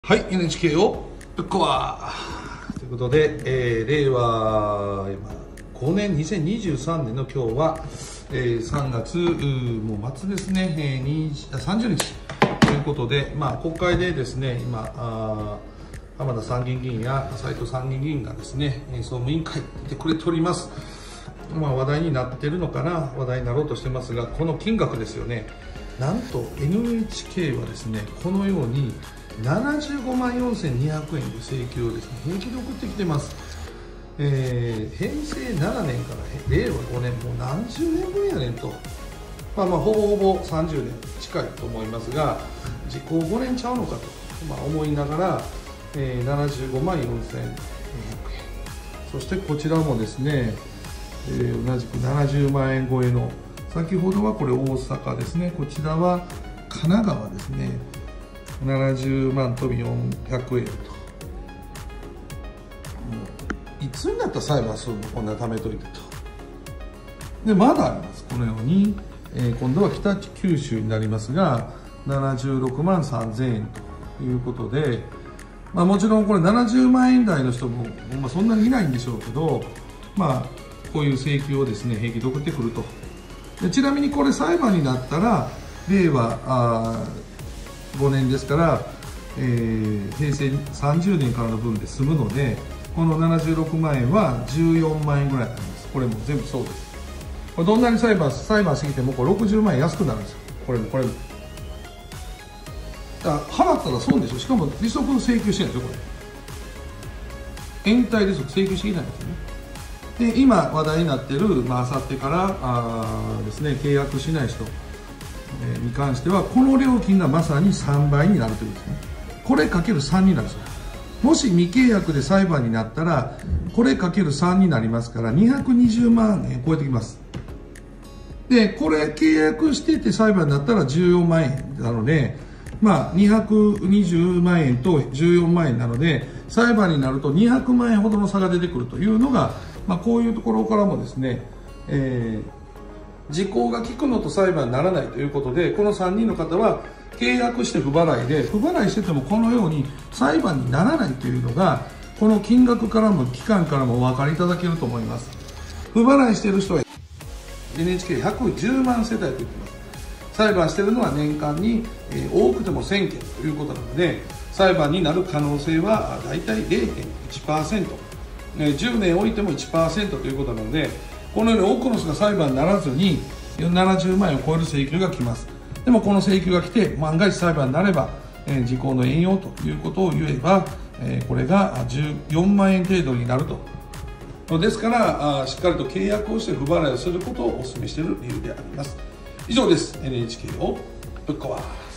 はい、NHK をぶっ壊ということで、令和5年、2023年の今日は、3月もう末ですね、30日ということで、国会でですね、今、浜田参議院議員や斉藤参議院議員がですね、総務委員会に出てくれております。話題になっているのかな、話題になろうとしてますが、この金額ですよね、なんと NHK はですね、このように75万4200円で請求をですね、平気で送ってきてます。平成7年から令和5年、もう何十年分やねんと、ほぼほぼ30年近いと思いますが、時効5年ちゃうのかと、思いながら、75万4200円、そしてこちらもですね、同じく70万円超えの、先ほどはこれ大阪ですね、こちらは神奈川ですね、70万飛び400円と、いつになったら裁判するの、こんな貯めといてと。でまだあります、このように、今度は北九州になりますが、76万3000円ということで、もちろんこれ70万円台の人も、そんなにいないんでしょうけど、こういう請求をですね、平気で送ってくると。でちなみにこれ裁判になったら、令和5年ですから、平成30年からの分で済むので、この76万円は14万円ぐらいになります。これも全部そうです。これどんなに裁判してきても、これ60万円安くなるんですよ。これも。だから払ったら損でしょ。しかも利息請求してないでしょ、これ。延滞利息請求してきないんですよね。で、今話題になっている、あさってからですね、契約しない人に関しては、この料金がまさに3倍になるということですね。これかける3になるんですよ。もし未契約で裁判になったら、これかける3になりますから、220万円超えてきます。で、これ契約してて裁判になったら14万円なので、220万円と14万円なので、裁判になると200万円ほどの差が出てくるというのが、こういうところからもですね、時効が効くのと裁判にならないということで、この3人の方は契約して不払いで、不払いしててもこのように裁判にならないというのが、この金額からも期間からもお分かりいただけると思います。不払いしている人は NHK110 万世帯と言っています。裁判しているのは年間に多くても1000件ということなので、裁判になる可能性はだいたい 0.1%、10年置いても 1% ということなので、このように多くの人が裁判にならずに70万円を超える請求が来ます。でもこの請求が来て、万が一裁判になれば、時効の延用ということを言えば、これが14万円程度になると。ですから、しっかりと契約をして不払いをすることをお勧めしている理由であります。以上です。NHK をぶっ壊。